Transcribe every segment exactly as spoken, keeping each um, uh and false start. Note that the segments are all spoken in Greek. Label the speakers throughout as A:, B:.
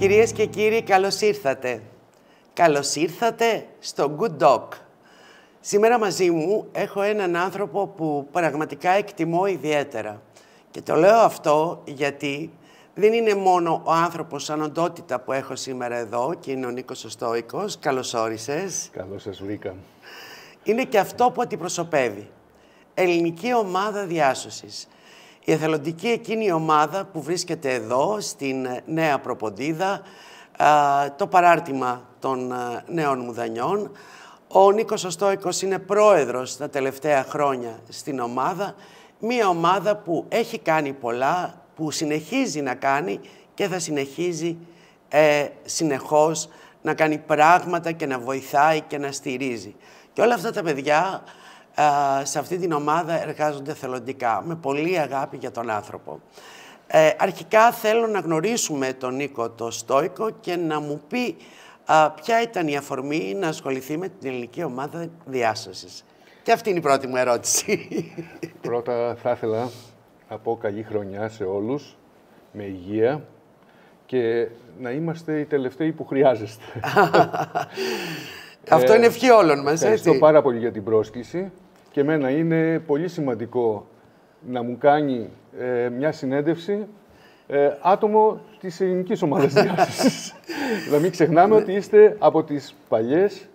A: Κυρίες και κύριοι, καλώς ήρθατε. Καλώς ήρθατε στο Good Dog. Σήμερα μαζί μου έχω έναν άνθρωπο που πραγματικά εκτιμώ ιδιαίτερα. Και το λέω αυτό γιατί δεν είναι μόνο ο άνθρωπος σαν οντότητα που έχω σήμερα εδώ και είναι ο Νίκος ο Στόικος. Καλώς όρισες.
B: Καλώς σας βρήκα.
A: Είναι και αυτό που αντιπροσωπεύει. Ελληνική ομάδα διάσωσης. Η εθελοντική εκείνη ομάδα που βρίσκεται εδώ, στην Νέα Προποντίδα, το παράρτημα των Νέων Μουδανιών. Ο Νίκος ο Στόικος είναι πρόεδρος τα τελευταία χρόνια στην ομάδα. Μία ομάδα που έχει κάνει πολλά, που συνεχίζει να κάνει και θα συνεχίζει ε, συνεχώς να κάνει πράγματα και να βοηθάει και να στηρίζει. Και όλα αυτά τα παιδιά ε, σε αυτή την ομάδα εργάζονται θελοντικά, με πολύ αγάπη για τον άνθρωπο. Ε, αρχικά θέλω να γνωρίσουμε τον Νίκο το Στόικο και να μου πει α, ποια ήταν η αφορμή να ασχοληθεί με την ελληνική ομάδα διάσωσης. Και αυτή είναι η πρώτη μου ερώτηση.
B: Πρώτα θα ήθελα να πω καλή χρονιά σε όλους, με υγεία και να είμαστε οι τελευταίοι που χρειάζεστε.
A: Αυτό ε, είναι ευχή όλων μας,
B: ευχαριστώ
A: έτσι.
B: πάρα πολύ για την πρόσκληση και εμένα είναι πολύ σημαντικό να μου κάνει ε, μια συνέντευξη ε, άτομο της ελληνικής ομάδας διάσωσης. Να μην ξεχνάμε ότι είστε από τις παλιές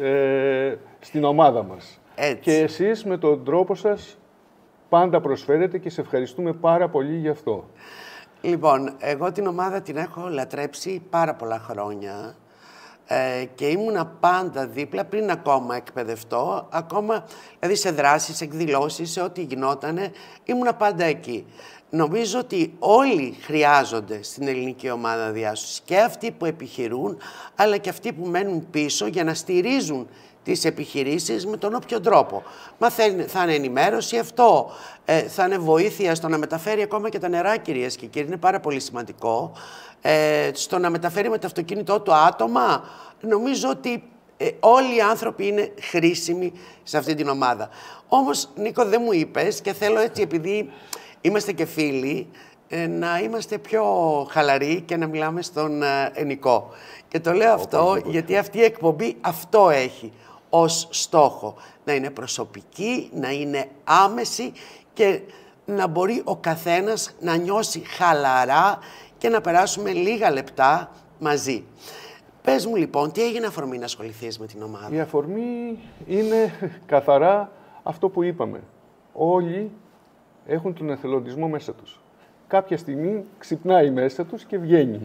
B: ε, στην ομάδα μας.
A: Έτσι.
B: Και εσείς με τον τρόπο σας πάντα προσφέρετε και σε ευχαριστούμε πάρα πολύ γι' αυτό.
A: Λοιπόν, εγώ την ομάδα την έχω λατρέψει πάρα πολλά χρόνια ε, και ήμουνα πάντα δίπλα πριν ακόμα εκπαιδευτώ, ακόμα δηλαδή σε δράσεις, εκδηλώσεις, σε ό,τι γινότανε, ήμουνα πάντα εκεί. Νομίζω ότι όλοι χρειάζονται στην ελληνική ομάδα διάσωσης, και αυτοί που επιχειρούν, αλλά και αυτοί που μένουν πίσω για να στηρίζουν τις επιχειρήσεις με τον όποιο τρόπο. Μα θα είναι ενημέρωση αυτό, ε, θα είναι βοήθεια στο να μεταφέρει ακόμα και τα νερά, κυρίες και κύριοι, είναι πάρα πολύ σημαντικό. Ε, στο να μεταφέρει με το αυτοκίνητό του άτομα, νομίζω ότι ε, όλοι οι άνθρωποι είναι χρήσιμοι σε αυτή την ομάδα. Όμως, Νίκο, δεν μου είπες και θέλω έτσι, επειδή είμαστε και φίλοι, ε, να είμαστε πιο χαλαροί και να μιλάμε στον ε, Νικό. Και το λέω αυτό γιατί αυτή η εκπομπή αυτό έχει ως στόχο. Να είναι προσωπική, να είναι άμεση και να μπορεί ο καθένας να νιώσει χαλαρά και να περάσουμε λίγα λεπτά μαζί. Πες μου λοιπόν, τι έγινε αφορμή να ασχοληθείς με την ομάδα?
B: Η αφορμή είναι καθαρά αυτό που είπαμε. Όλοι έχουν τον εθελοντισμό μέσα τους. Κάποια στιγμή ξυπνάει μέσα τους και βγαίνει.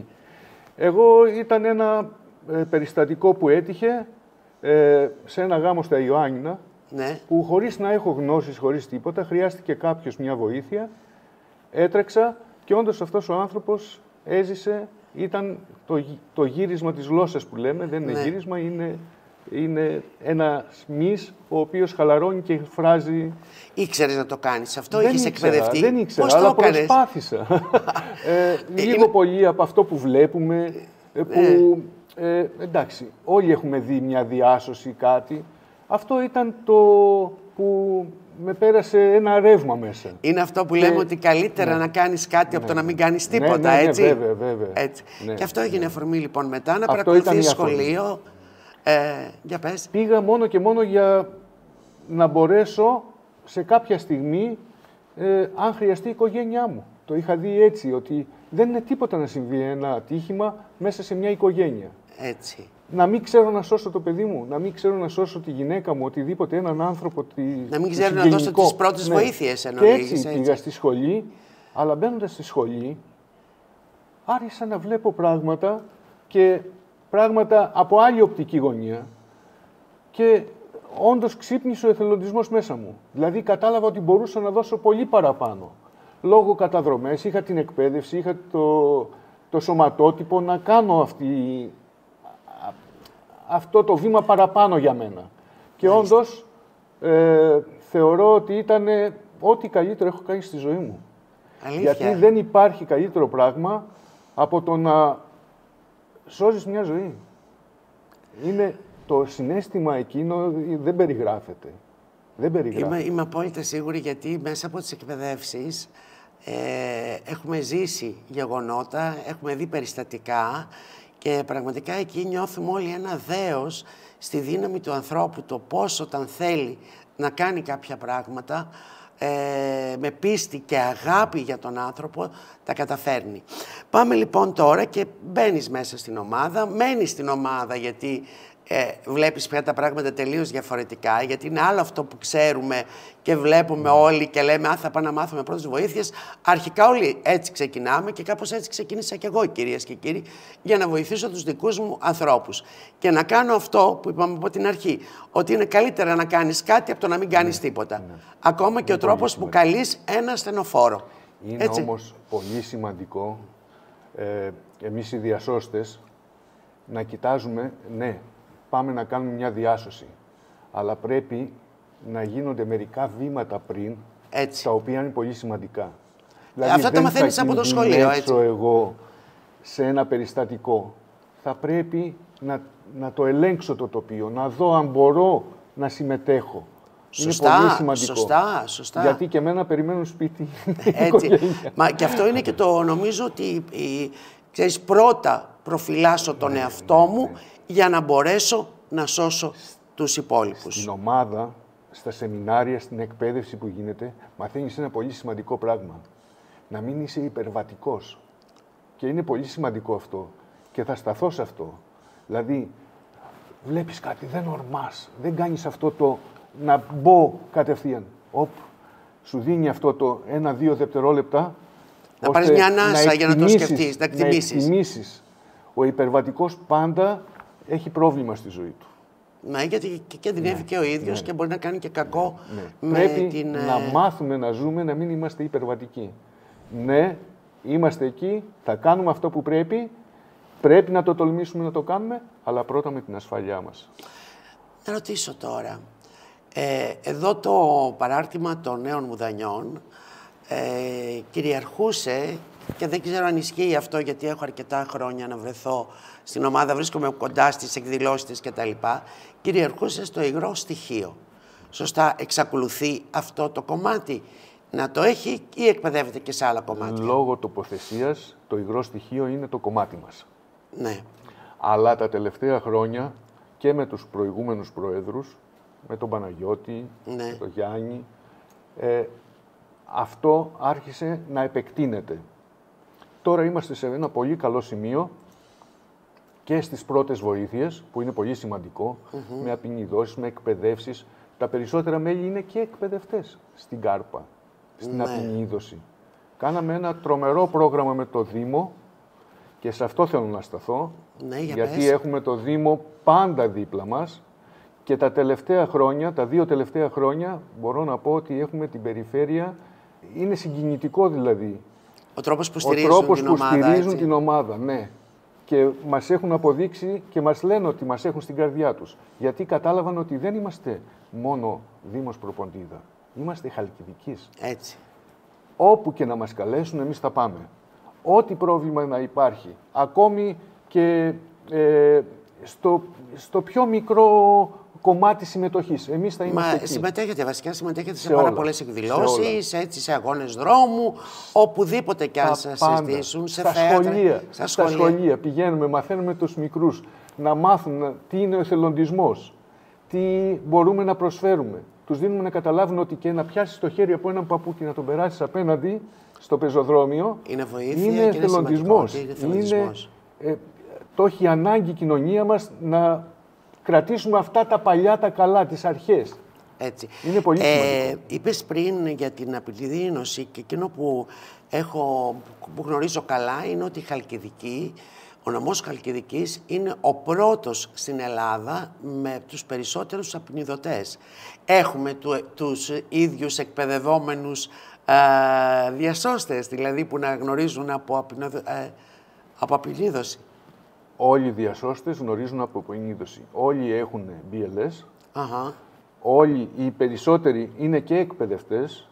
B: Εγώ ήταν ένα ε, περιστατικό που έτυχε ε, σε ένα γάμο στα Ιωάννινα,
A: ναι.
B: που χωρίς να έχω γνώσεις, χωρίς τίποτα, χρειάστηκε κάποιος μια βοήθεια. Έτρεξα και όντως αυτός ο άνθρωπος έζησε, ήταν το, το γύρισμα της γλώσσας που λέμε, δεν είναι ναι. γύρισμα, είναι, είναι ένα μυς ο οποίος χαλαρώνει και εκφράζει.
A: Ήξερες να το κάνεις αυτό,
B: δεν
A: είχες
B: ήξερα,
A: εκπαιδευτεί?
B: Δεν ήξερα,
A: Πώς
B: αλλά
A: το έκανες?
B: προσπάθησα. ε, λίγο είναι... πολύ από αυτό που βλέπουμε, που ε. Ε, εντάξει, όλοι έχουμε δει μια διάσωση, κάτι. Αυτό ήταν το που με πέρασε ένα ρεύμα μέσα.
A: Είναι αυτό που λέμε
B: και...
A: ότι καλύτερα ναι. να κάνεις κάτι ναι. από το να μην κάνεις τίποτα,
B: ναι, ναι,
A: έτσι.
B: Ναι, βέβαια, βέβαια.
A: Έτσι.
B: Ναι,
A: και αυτό έγινε
B: ναι.
A: αφορμή λοιπόν μετά να παρακολουθείς σχολείο. Ε, για πες.
B: Πήγα μόνο και μόνο για να μπορέσω σε κάποια στιγμή, ε, αν χρειαστεί η οικογένειά μου. Το είχα δει έτσι, ότι δεν είναι τίποτα να συμβεί ένα ατύχημα μέσα σε μια οικογένεια.
A: Έτσι.
B: Να μην ξέρω να σώσω το παιδί μου, να μην ξέρω να σώσω τη γυναίκα μου, οτιδήποτε, έναν άνθρωπο. Τη,
A: να μην ξέρω να δώσω τις πρώτες ναι. βοήθειες.
B: Και έτσι, έτσι πήγα στη σχολή, αλλά μπαίνοντας στη σχολή, άρχισα να βλέπω πράγματα και πράγματα από άλλη οπτική γωνία και όντως ξύπνησε ο εθελοντισμός μέσα μου. Δηλαδή κατάλαβα ότι μπορούσα να δώσω πολύ παραπάνω. Λόγω καταδρομές, είχα την εκπαίδευση, είχα το, το σωματότυπο να κάνω αυτή, αυτό το βήμα παραπάνω για μένα. Και όντως ε, θεωρώ ότι ήταν ό,τι καλύτερο έχω κάνει στη ζωή μου.
A: Αλήθεια.
B: Γιατί δεν υπάρχει καλύτερο πράγμα από το να σώζεις μια ζωή. Είναι το συναίσθημα εκείνο, δεν περιγράφεται. Δεν περιγράφεται.
A: Είμαι, είμαι απόλυτα σίγουρη, γιατί μέσα από τις εκπαιδεύσεις Ε, έχουμε ζήσει γεγονότα, έχουμε δει περιστατικά και πραγματικά εκεί νιώθουμε όλοι ένα δέος στη δύναμη του ανθρώπου, το πώς όταν θέλει να κάνει κάποια πράγματα ε, με πίστη και αγάπη για τον άνθρωπο τα καταφέρνει. Πάμε λοιπόν τώρα και μπαίνεις μέσα στην ομάδα, μένεις στην ομάδα γιατί ε, βλέπεις πια τα πράγματα τελείως διαφορετικά, γιατί είναι άλλο αυτό που ξέρουμε και βλέπουμε όλοι και λέμε «Α, θα πάμε να μάθουμε πρώτες βοήθειες». Αρχικά όλοι έτσι ξεκινάμε και κάπως έτσι ξεκίνησα και εγώ, κυρίες και κύριοι, για να βοηθήσω τους δικούς μου ανθρώπους. Και να κάνω αυτό που είπαμε από την αρχή, ότι είναι καλύτερα να κάνεις κάτι από το να μην κάνεις ναι, τίποτα. Ναι. Ακόμα είναι και ο τρόπος που καλείς ένα ασθενοφόρο.
B: Είναι έτσι. Όμως πολύ σημαντικό ε, εμείς οι διασώστες να κοιτάζουμε, ναι, πάμε να κάνουμε μια διάσωση, αλλά πρέπει να γίνονται μερικά βήματα πριν, έτσι. Τα οποία είναι πολύ σημαντικά. Δηλαδή,
A: αυτά τα μαθαίνεις από το σχολείο, έτσι.
B: Εγώ σε ένα περιστατικό, θα πρέπει να, να το ελέγξω το τοπίο, να δω αν μπορώ να συμμετέχω.
A: Σωστά,
B: είναι πολύ σημαντικό.
A: Σωστά, σωστά.
B: Γιατί και εμένα περιμένουν σπίτι.
A: Έτσι. Μα και αυτό είναι και το, νομίζω ότι ξέρεις, πρώτα προφυλάσσω τον ναι, εαυτό ναι, μου ναι. για να μπορέσω να σώσω τους υπόλοιπους.
B: Στην ομάδα, στα σεμινάρια, στην εκπαίδευση που γίνεται, μαθαίνεις ένα πολύ σημαντικό πράγμα. Να μην είσαι υπερβατικός. Και είναι πολύ σημαντικό αυτό. Και θα σταθώ σε αυτό. Δηλαδή, βλέπεις κάτι, δεν ορμάς, δεν κάνεις αυτό το να μπω κατευθείαν. Οπ, σου δίνει αυτό το ένα-δύο δευτερόλεπτα.
A: Να πάρεις μια ανάσα για να το σκεφτείς, να εκτιμήσεις.
B: Να εκτιμήσεις. Ο υπερβατικός πάντα έχει πρόβλημα στη ζωή του.
A: Ναι, γιατί και κινδυνεύει ναι, και ο ίδιος ναι. και μπορεί να κάνει και κακό
B: ναι.
A: με
B: Πρέπει
A: την...
B: να μάθουμε να ζούμε, να μην είμαστε υπερβατικοί. Ναι, είμαστε εκεί, θα κάνουμε αυτό που πρέπει, πρέπει να το τολμήσουμε να το κάνουμε, αλλά πρώτα με την ασφαλειά μας.
A: Να ρωτήσω τώρα. Ε, εδώ το παράρτημα των νέων μουδανιών ε, κυριαρχούσε και δεν ξέρω αν ισχύει αυτό γιατί έχω αρκετά χρόνια να βρεθώ στην ομάδα, βρίσκομαι κοντά στις εκδηλώσεις κτλ. Κυριαρχούσε στο υγρό στοιχείο. Σωστά, εξακολουθεί αυτό το κομμάτι να το έχει ή εκπαιδεύεται και σε άλλα κομμάτια?
B: Λόγω τοποθεσίας, το υγρό στοιχείο είναι το κομμάτι μας.
A: Ναι.
B: Αλλά τα τελευταία χρόνια και με τους προηγούμενους προέδρους, με τον Παναγιώτη, ναι. με τον Γιάννη, ε, αυτό άρχισε να επεκτείνεται. Τώρα είμαστε σε ένα πολύ καλό σημείο και στις πρώτες βοήθειες, που είναι πολύ σημαντικό, mm-hmm. με απεινιδώσεις, με εκπαιδεύσεις. Τα περισσότερα μέλη είναι και εκπαιδευτές στην Κάρπα, στην ναι. απεινίδωση. Κάναμε ένα τρομερό πρόγραμμα με το Δήμο και σε αυτό θέλω να σταθώ,
A: ναι, για
B: γιατί
A: πες.
B: έχουμε το Δήμο πάντα δίπλα μας και τα τελευταία χρόνια, τα δύο τελευταία χρόνια, μπορώ να πω ότι έχουμε την περιφέρεια, είναι συγκινητικό δηλαδή.
A: Ο τρόπος που στηρίζουν,
B: Ο τρόπος
A: την,
B: που
A: ομάδα,
B: στηρίζουν
A: έτσι.
B: την ομάδα, ναι. Και μας έχουν αποδείξει και μας λένε ότι μας έχουν στην καρδιά τους. Γιατί κατάλαβαν ότι δεν είμαστε μόνο Δήμος Προποντίδα. Είμαστε Χαλκιδικής.
A: Έτσι.
B: Όπου και να μας καλέσουν, εμείς θα πάμε. Ό,τι πρόβλημα να υπάρχει. Ακόμη και ε, στο, στο πιο μικρό κομμάτι συμμετοχής. Εμείς θα είμαστε
A: Μα
B: εκεί.
A: συμμετέχετε, βασικά συμμετέχετε σε,
B: σε
A: πάρα
B: όλα.
A: πολλές εκδηλώσεις, σε, έτσι, σε αγώνες δρόμου, οπουδήποτε κι αν σας συστήσουν, σε
B: στα
A: θέατρα,
B: σχολεία,
A: στα
B: στα
A: σχολεία.
B: σχολεία. Πηγαίνουμε, μαθαίνουμε τους μικρούς να μάθουν τι είναι ο εθελοντισμός, τι μπορούμε να προσφέρουμε. Τους δίνουμε να καταλάβουν ότι και να πιάσεις το χέρι από έναν παππού και να τον περάσεις απέναντι στο πεζοδρόμιο
A: είναι βοήθεια
B: είναι
A: και
B: εθελοντισμός.
A: Είναι, εθελοντισμός.
B: είναι, ε, το έχει ανάγκη η κοινωνία μας να κρατήσουμε αυτά τα παλιά, τα καλά, τις αρχές.
A: Έτσι.
B: Είναι πολύ σημαντικό.
A: Ε, είπες πριν για την απειλίδινωση και εκείνο που, έχω, που γνωρίζω καλά είναι ότι η Χαλκιδική, ο νομός Χαλκιδικής είναι ο πρώτος στην Ελλάδα με τους περισσότερους απεινιδωτές. Έχουμε του, τους ίδιους εκπαιδευόμενους ε, διασώστες, δηλαδή που να γνωρίζουν από, απεινιδο, ε, από απειλίδωση.
B: Όλοι οι διασώστες γνωρίζουν από απεινίδωση. Όλοι έχουν μπι ελ ες.
A: Αχα.
B: Όλοι οι περισσότεροι είναι και εκπαιδευτές.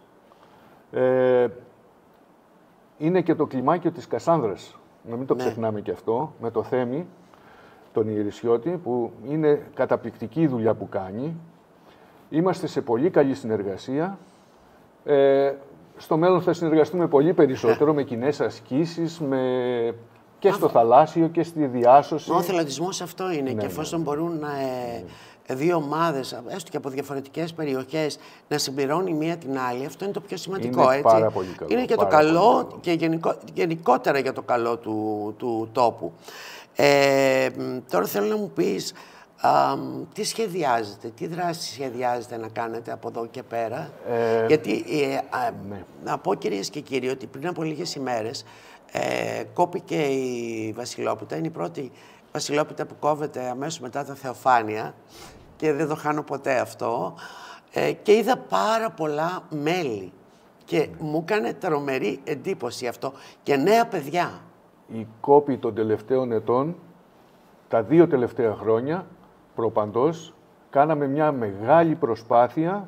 B: Ε, είναι και το κλιμάκιο της Κασάνδρας. Να μην το ναι. ξεχνάμε και αυτό, με το Θέμη, τον Ιερισιώτη, που είναι καταπληκτική η δουλειά που κάνει. Είμαστε σε πολύ καλή συνεργασία. Ε, στο μέλλον θα συνεργαστούμε πολύ περισσότερο με κοινές ασκήσεις, με... και στο θαλάσσιο και στη διάσωση.
A: Ο εθελοντισμός αυτό είναι,
B: Ναι,
A: και εφόσον ναι. μπορούν να, ε, δύο ομάδες, έστω και από διαφορετικές περιοχές, να συμπληρώνει η μία την άλλη, αυτό είναι το πιο σημαντικό.
B: Είναι
A: έτσι.
B: πάρα πολύ καλό.
A: Είναι και
B: πάρα
A: το καλό,
B: καλό.
A: και γενικό, γενικότερα για το καλό του, του τόπου. Ε, τώρα θέλω να μου πεις, α, τι σχεδιάζετε, τι δράση σχεδιάζετε να κάνετε από εδώ και πέρα. Ε, Γιατί, ε, α,
B: ναι.
A: να πω κυρίες και κύριοι, ότι πριν από λίγες ημέρες ε, κόπηκε η βασιλόπιτα. Είναι η πρώτη βασιλόπιτα που κόβεται αμέσως μετά τα Θεοφάνεια και δεν το χάνω ποτέ αυτό. Ε, και είδα πάρα πολλά μέλη και mm. μου έκανε τρομερή εντύπωση αυτό, και νέα παιδιά.
B: Η κόπη των τελευταίων ετών, τα δύο τελευταία χρόνια, προπαντός, κάναμε μια μεγάλη προσπάθεια,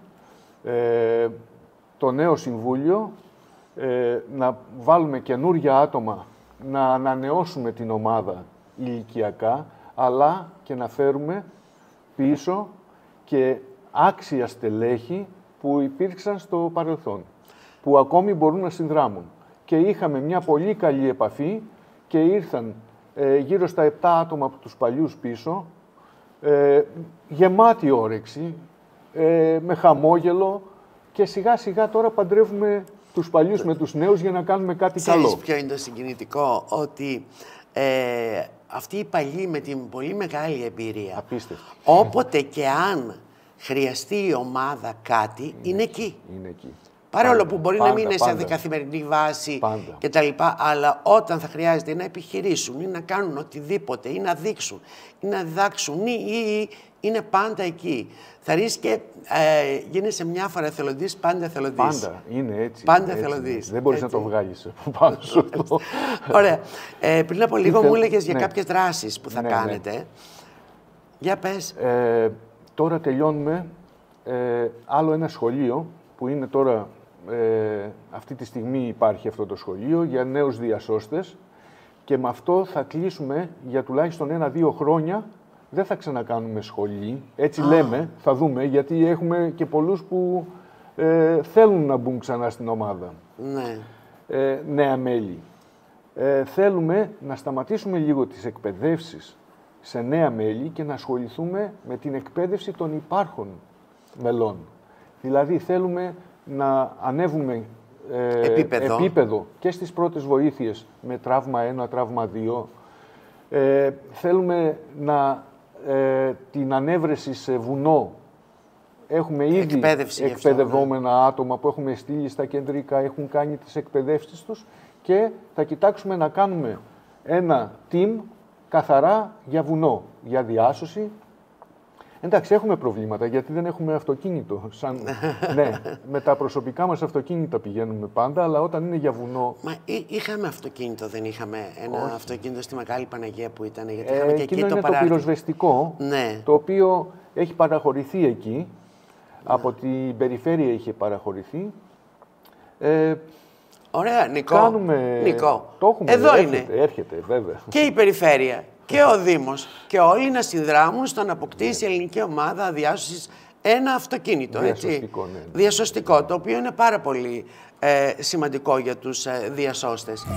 B: ε, το νέο Συμβούλιο, ε, να βάλουμε καινούργια άτομα, να ανανεώσουμε την ομάδα ηλικιακά, αλλά και να φέρουμε πίσω και άξια στελέχη που υπήρξαν στο παρελθόν, που ακόμη μπορούν να συνδράμουν. Και είχαμε μια πολύ καλή επαφή και ήρθαν ε, γύρω στα επτά άτομα από τους παλιούς πίσω, ε, γεμάτη όρεξη, ε, με χαμόγελο, και σιγά σιγά τώρα παντρεύουμε τους παλιούς με τους νέους για να κάνουμε κάτι
A: Ξέρεις
B: καλό.
A: ποιο είναι το συγκινητικό? Ότι ε, αυτοί οι παλιοί με την πολύ μεγάλη εμπειρία,
B: απίστευτο,
A: όποτε και αν χρειαστεί η ομάδα κάτι, είναι, είναι εκεί.
B: Είναι εκεί.
A: Παρόλο πάντα, που μπορεί
B: πάντα,
A: να μην είναι
B: πάντα.
A: σε καθημερινή βάση
B: Πάντα.
A: και τα λοιπά, αλλά όταν θα χρειάζεται να επιχειρήσουν ή να κάνουν οτιδήποτε ή να δείξουν ή να διδάξουν ή, ή, ή είναι πάντα εκεί. Θα ρίξει και ε, γίνεσαι μια φορά εθελοντής, πάντα εθελοντής.
B: Πάντα, είναι έτσι.
A: Πάντα
B: έτσι,
A: εθελοντής.
B: Δεν μπορείς
A: έτσι.
B: να το βγάλεις πάνω σου αυτό.
A: Ωραία. Ε, πριν από λίγο
B: Ήθε...
A: μου έλεγες για
B: ναι.
A: κάποιες δράσεις που θα
B: ναι,
A: κάνετε.
B: Ναι.
A: Για πες.
B: Ε, τώρα τελειώνουμε ε, άλλο ένα σχολείο που είναι τώρα, ε, αυτή τη στιγμή υπάρχει αυτό το σχολείο για νέους διασώστες, και με αυτό θα κλείσουμε για τουλάχιστον ένα-δύο χρόνια. Δεν θα ξανακάνουμε σχολή, έτσι ah. λέμε, θα δούμε, γιατί έχουμε και πολλούς που ε, θέλουν να μπουν ξανά στην ομάδα.
A: Ναι.
B: Ε, νέα μέλη. Ε, θέλουμε να σταματήσουμε λίγο τις εκπαιδεύσεις σε νέα μέλη και να ασχοληθούμε με την εκπαίδευση των υπάρχων μελών. Δηλαδή θέλουμε να ανέβουμε ε,
A: επίπεδο.
B: επίπεδο και στις πρώτες βοήθειες με τραύμα ένα, τραύμα δύο. Ε, θέλουμε να ε, την ανέβρεση σε βουνό. Έχουμε ήδη
A: εκπαίδευση
B: εκπαιδευόμενα
A: αυτό, ναι.
B: άτομα που έχουμε στείλει στα κεντρικά, έχουν κάνει τις εκπαιδεύσεις τους, και θα κοιτάξουμε να κάνουμε ένα team καθαρά για βουνό, για διάσωση. Εντάξει, έχουμε προβλήματα γιατί δεν έχουμε αυτοκίνητο. Σαν... ναι, με τα προσωπικά μας αυτοκίνητα πηγαίνουμε πάντα, αλλά όταν είναι για βουνό...
A: Μα είχαμε αυτοκίνητο, δεν είχαμε ένα
B: Όχι.
A: αυτοκίνητο στη Μεγάλη Παναγία που ήταν, γιατί
B: ε,
A: είχαμε και εκεί
B: είναι
A: το
B: το πυροσβεστικό,
A: ναι.
B: το οποίο έχει παραχωρηθεί εκεί, ναι. από την περιφέρεια είχε παραχωρηθεί. Ε,
A: Ωραία, Νικό.
B: Κάνουμε...
A: Νικό.
B: Το έχουμε,
A: εδώ
B: έρχεται,
A: είναι.
B: Έρχεται, βέβαια.
A: Και η περιφέρεια και ο Δήμος και όλοι να συνδράμουν στο να αποκτήσει η ελληνική ομάδα διάσωσης ένα αυτοκίνητο.
B: Διασωστικό,
A: έτσι.
B: Ναι, ναι.
A: Διασωστικό, το οποίο είναι πάρα πολύ ε, σημαντικό για τους ε, διασώστες.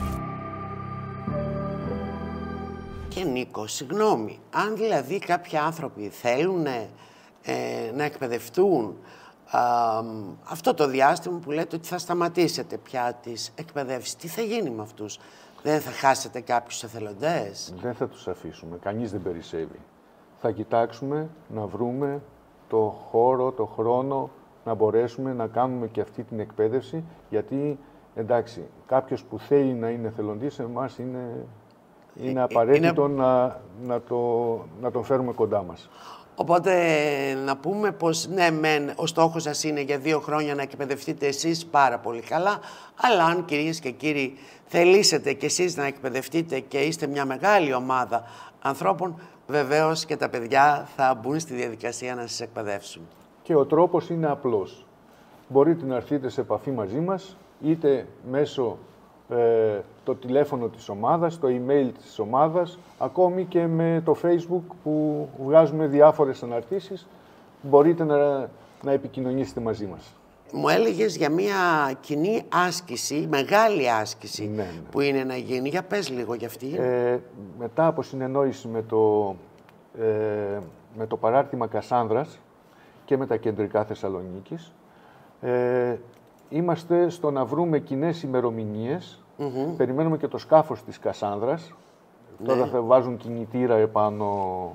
A: Και Νίκο, συγγνώμη, αν δηλαδή κάποιοι άνθρωποι θέλουν ε, να εκπαιδευτούν α, αυτό το διάστημα που λέτε ότι θα σταματήσετε πια τις εκπαιδεύσεις, τι θα γίνει με αυτούς? Δεν θα χάσετε κάποιους εθελοντές?
B: Δεν θα τους αφήσουμε. Κανείς δεν περισσεύει. Θα κοιτάξουμε να βρούμε το χώρο, το χρόνο, να μπορέσουμε να κάνουμε και αυτή την εκπαίδευση, γιατί, εντάξει, κάποιος που θέλει να είναι εθελοντής, εμάς είναι, είναι απαραίτητο είναι... Να, να, το, να τον φέρουμε κοντά μας.
A: Οπότε να πούμε πως ναι, μεν, ο στόχος σας είναι για δύο χρόνια να εκπαιδευτείτε εσείς πάρα πολύ καλά, αλλά αν κυρίες και κύριοι θελήσετε κι εσείς να εκπαιδευτείτε και είστε μια μεγάλη ομάδα ανθρώπων, βεβαίως και τα παιδιά θα μπουν στη διαδικασία να σας εκπαιδεύσουν.
B: Και ο τρόπος είναι απλός. Μπορείτε να έρθετε σε επαφή μαζί μας, είτε μέσω ε, το τηλέφωνο της ομάδας, το email της ομάδας, ακόμη και με το Facebook που βγάζουμε διάφορες αναρτήσεις, μπορείτε να, να επικοινωνήσετε μαζί μας.
A: μου έλεγες για μια κοινή άσκηση, μεγάλη άσκηση,
B: ναι, ναι.
A: που είναι να γίνει. Για πες λίγο για αυτή.
B: Ε, μετά από συνεννόηση με το, ε, με το παράρτημα Κασάνδρας και με τα κεντρικά Θεσσαλονίκης, ε, είμαστε στο να βρούμε κοινές ημερομηνίες. Mm-hmm. Περιμένουμε και το σκάφος της Κασάνδρας. Ναι. Τώρα θα βάζουν κινητήρα επάνω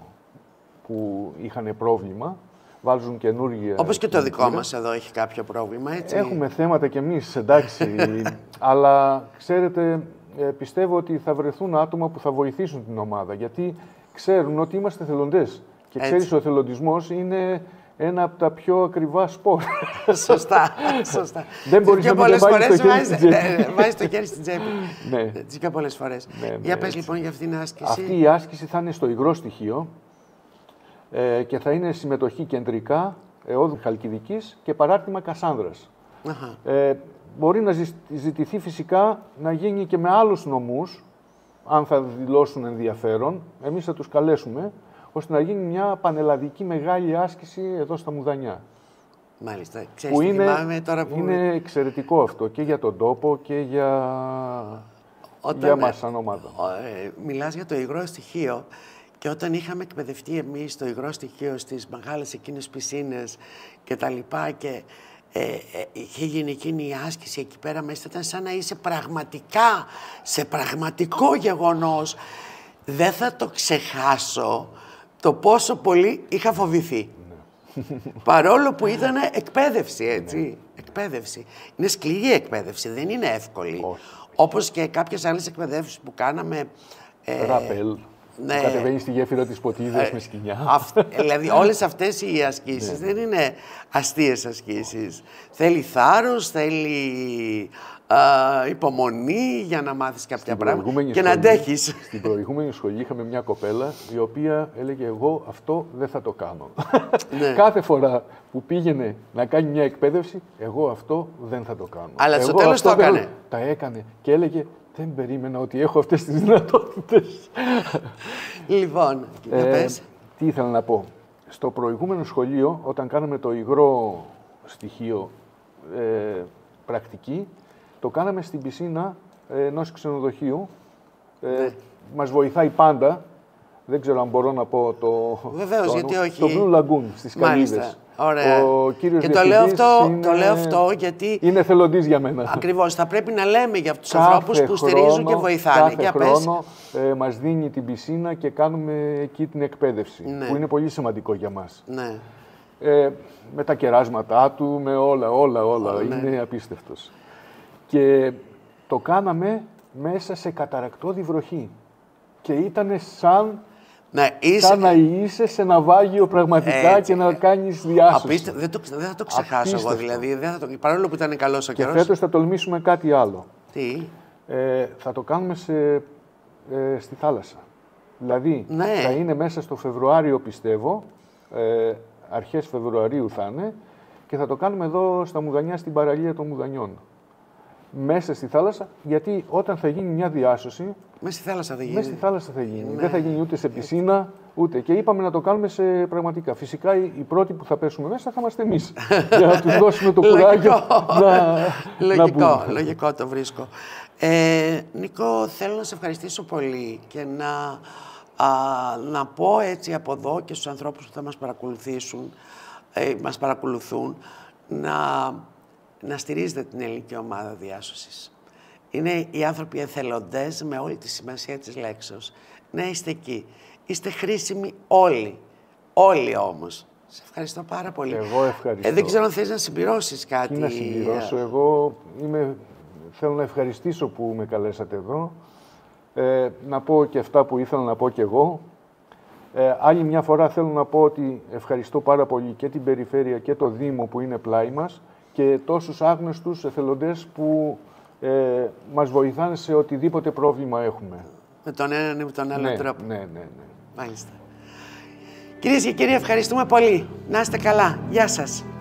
B: που είχαν πρόβλημα. Βάζουν καινούργια.
A: Όπως και το δικό μας εδώ έχει κάποιο πρόβλημα, έτσι.
B: Έχουμε θέματα κι εμείς, εντάξει. Αλλά ξέρετε, πιστεύω ότι θα βρεθούν άτομα που θα βοηθήσουν την ομάδα. Γιατί ξέρουν ότι είμαστε εθελοντές. Και ξέρεις, ο εθελοντισμός είναι ένα από τα πιο ακριβά σπορ.
A: Σωστά, σωστά.
B: Δεν μπορείς να μην βάλεις το χέρι στην τσέπη.
A: Βάζεις το χέρι στην τσέπη.
B: Ναι.
A: Τις πιο πολλές φορές.
B: Ναι, ναι,
A: για πες
B: έτσι.
A: λοιπόν για αυτήν την άσκηση.
B: Αυτή η άσκηση θα είναι στο υγρό στοιχείο ε, και θα είναι συμμετοχή κεντρικά εόδου Χαλκιδικής και παράρτημα Κασάνδρας. Ε, μπορεί να ζητηθεί φυσικά να γίνει και με άλλους νομούς, αν θα δηλώσουν ενδιαφέρον. Εμείς θα τους καλέσουμε, ώστε να γίνει μια πανελλαδική μεγάλη άσκηση εδώ στα Μουδανιά.
A: Μάλιστα. Ξέρεις,
B: που είναι,
A: θυμάμαι τώρα που...
B: είναι εξαιρετικό αυτό και για τον τόπο και για,
A: όταν,
B: για μας σαν ομάδα.
A: Ε, μιλάς για το υγρό στοιχείο και όταν είχαμε εκπαιδευτεί εμείς το υγρό στοιχείο στις μεγάλες εκείνες πισίνες και τα λοιπά και ε, ε, είχε γίνει εκείνη η άσκηση εκεί πέρα μέσα, ήταν σαν να είσαι πραγματικά σε πραγματικό γεγονός. Δεν θα το ξεχάσω το πόσο πολύ είχα φοβηθεί. Παρόλο που ήταν εκπαίδευση, έτσι. Ναι. Εκπαίδευση. Είναι σκληρή εκπαίδευση, δεν είναι εύκολη. Όχι. Όπως και κάποιες άλλες εκπαιδεύσεις που κάναμε.
B: Ε, Ραπέλ. Ναι. Που κατεβαίνει στη γέφυρα της Ποτίδας ε, με σκοινιά.
A: Αυ, δηλαδή όλες αυτές οι ασκήσεις ναι. δεν είναι αστείες ασκήσεις. Θέλει θάρρος, θέλει α, υπομονή για να μάθεις κάποια πράγματα και σχολή, να αντέχεις.
B: Στην προηγούμενη σχολή είχαμε μια κοπέλα η οποία έλεγε εγώ αυτό δεν θα το κάνω. Ναι. Κάθε φορά που πήγαινε να κάνει μια εκπαίδευση, εγώ αυτό δεν θα το κάνω.
A: Αλλά
B: εγώ
A: στο τέλος το έκανε.
B: Δεν, τα έκανε και έλεγε δεν περίμενα ότι έχω αυτές τις δυνατότητες.
A: Λοιπόν,
B: ε, πες. Τι ήθελα να πω. Στο προηγούμενο σχολείο, όταν κάναμε το υγρό στοιχείο ε, πρακτική, το κάναμε στην πισίνα ενός ξενοδοχείου. Ε, ναι. Μας βοηθάει πάντα. Δεν ξέρω αν μπορώ να πω το...
A: Βεβαίως,
B: το,
A: γιατί όχι.
B: Το Blue Lagoon στις Καλύβες.
A: Ωραία.
B: Ο κύριος
A: και το λέω, αυτό,
B: είναι...
A: το λέω αυτό γιατί...
B: Είναι εθελοντής για μένα.
A: Ακριβώς. Θα πρέπει να λέμε για αυτούς τους ανθρώπους που στηρίζουν και βοηθάνε.
B: Κάθε
A: για
B: χρόνο ε, μας δίνει την πισίνα και κάνουμε εκεί την εκπαίδευση. Ναι. Που είναι πολύ σημαντικό για μας.
A: Ναι.
B: Ε, με τα κεράσματά του, με όλα, όλα, όλα. Oh, είναι ναι. απίστευτος. Και το κάναμε μέσα σε καταρακτώδη βροχή. Και ήταν σαν...
A: Ναι, είσαι...
B: σαν να είσαι σε ναυάγιο πραγματικά έτσι, και να κάνεις διάσωση.
A: Απίστε... Δεν, το... δεν θα το ξεχάσω εγώ, δηλαδή. Δεν θα το... Παρόλο που ήταν καλός ο
B: και
A: καιρός.
B: Και φέτος θα τολμήσουμε κάτι άλλο.
A: Τι?
B: Ε, θα το κάνουμε σε... ε, στη θάλασσα. Δηλαδή,
A: ναι.
B: θα είναι μέσα στο Φεβρουάριο, πιστεύω. Ε, αρχές Φεβρουαρίου θα είναι. Και θα το κάνουμε εδώ στα Μουδανιά, στην παραλία των Μουδανιών. Μέσα στη θάλασσα, γιατί όταν θα γίνει μια διάσωση.
A: Μέσα στη θάλασσα θα γίνει.
B: Μέσα στη θάλασσα θα γίνει. Ναι. Δεν θα γίνει ούτε σε πισίνα, ούτε. Και είπαμε να το κάνουμε σε πραγματικά. Φυσικά οι πρώτοι που θα πέσουμε μέσα θα είμαστε εμείς. Για να τους δώσουμε το κουράγιο να,
A: λογικό,
B: να μπούμε.
A: Λογικό το βρίσκω. Ε, Νίκο, θέλω να σε ευχαριστήσω πολύ και να, α, να πω έτσι από εδώ και στους ανθρώπους που θα μας παρακολουθήσουν, ε, μας παρακολουθούν, να. να στηρίζετε την ελληνική ομάδα διάσωσης. Είναι οι άνθρωποι εθελοντές με όλη τη σημασία της λέξεως. Ναι, είστε εκεί. Είστε χρήσιμοι όλοι. Όλοι όμως. Σε ευχαριστώ πάρα πολύ.
B: Εγώ ευχαριστώ.
A: Ε, δεν ξέρω αν θες να συμπληρώσεις κάτι.
B: Τι να συμπληρώσω. Εγώ είμαι... θέλω να ευχαριστήσω που με καλέσατε εδώ. Ε, να πω και αυτά που ήθελα να πω και εγώ. Ε, άλλη μια φορά θέλω να πω ότι ευχαριστώ πάρα πολύ και την Περιφέρεια και το Δήμο που είναι πλάι μας και τόσους άγνωστους εθελοντές που ε, μας βοηθάνε σε οτιδήποτε πρόβλημα έχουμε.
A: Με τον έναν ή με τον άλλο
B: ναι,
A: τρόπο.
B: Ναι, ναι, ναι.
A: Μάλιστα. Κυρίες και κύριοι, ευχαριστούμε πολύ. Να είστε καλά. Γεια σας.